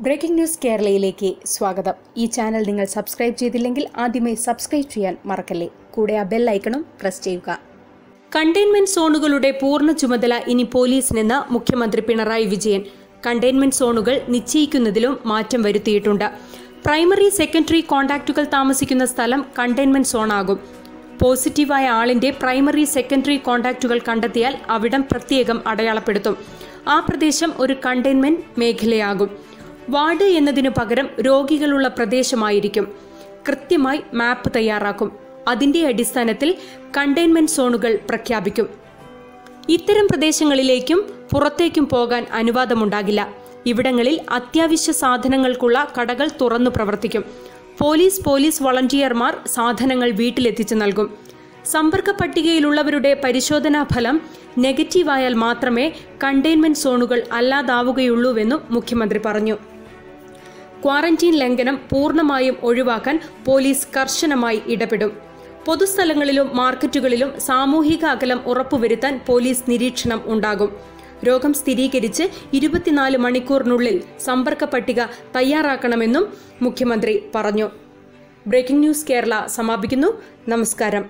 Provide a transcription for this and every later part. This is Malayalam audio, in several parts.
ബ്രേക്കിംഗ് ന്യൂസ് കേരളയിലേക്ക് സ്വാഗതം. ഈ ചാനൽ നിങ്ങൾ സബ്സ്ക്രൈബ് ചെയ്തില്ലെങ്കിൽ ആദ്യമേ സബ്സ്ക്രൈബ് ചെയ്യാൻ മറക്കല്ലേ. കൂടെ ആ ബെൽ ഐക്കണും പ്രസ് ചെയ്യുക. കണ്ടെയ്ൻമെന്റ് സോണുകളുടെ പൂർണ്ണ ചുമതല ഇനി പോലീസിനെന്ന് മുഖ്യമന്ത്രി പിണറായി വിജയൻ. കണ്ടെയ്ൻമെന്റ് സോണുകൾ നിശ്ചയിക്കുന്നതിലും മാറ്റം വരുത്തിയിട്ടുണ്ട്. പ്രൈമറി സെക്കൻഡറി കോണ്ടാക്റ്റുകൾ താമസിക്കുന്ന സ്ഥലം കണ്ടെയ്ൻമെന്റ് സോണാകും. പോസിറ്റീവായ ആളിന്റെ പ്രൈമറി സെക്കൻഡറി കോണ്ടാക്റ്റുകൾ കണ്ടെത്തിയാൽ അവിടം പ്രത്യേകം അടയാളപ്പെടുത്തും. ആ പ്രദേശം ഒരു കണ്ടെയ്ൻമെന്റ് മേഖലയാകും. വാർഡ് എന്നതിനു പകരം രോഗികളുള്ള പ്രദേശമായിരിക്കും. കൃത്യമായി മാപ്പ് തയ്യാറാക്കും. അതിന്റെ അടിസ്ഥാനത്തിൽ കണ്ടെയ്ൻമെന്റ് സോണുകൾ പ്രഖ്യാപിക്കും. ഇത്തരം പ്രദേശങ്ങളിലേക്കും പുറത്തേക്കും പോകാൻ അനുവാദമുണ്ടാകില്ല. ഇവിടങ്ങളിൽ അത്യാവശ്യ സാധനങ്ങൾക്കുള്ള കടകൾ തുറന്നു പ്രവർത്തിക്കും. പോലീസ് വളണ്ടിയർമാർ സാധനങ്ങൾ വീട്ടിലെത്തിച്ചു നൽകും. സമ്പർക്ക പട്ടികയിലുള്ളവരുടെ പരിശോധനാ ഫലം നെഗറ്റീവായാൽ മാത്രമേ കണ്ടെയ്ൻമെന്റ് സോണുകൾ അല്ലാതാവുകയുള്ളൂവെന്നും മുഖ്യമന്ത്രി പറഞ്ഞു. ക്വാറന്റീൻ ലംഘനം പൂർണ്ണമായും ഒഴിവാക്കാൻ പോലീസ് കർശനമായി ഇടപെടും. പൊതുസ്ഥലങ്ങളിലും മാർക്കറ്റുകളിലും സാമൂഹിക അകലം ഉറപ്പുവരുത്താൻ പോലീസ് നിരീക്ഷണം ഉണ്ടാകും. രോഗം സ്ഥിരീകരിച്ച് 24 മണിക്കൂറിനുള്ളിൽ സമ്പർക്ക പട്ടിക തയ്യാറാക്കണമെന്നും മുഖ്യമന്ത്രി പറഞ്ഞു. ബ്രേക്കിംഗ് ന്യൂസ് കേരള സമാപിക്കുന്നു. നമസ്കാരം.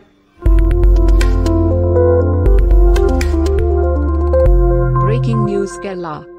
Breaking News Kerala.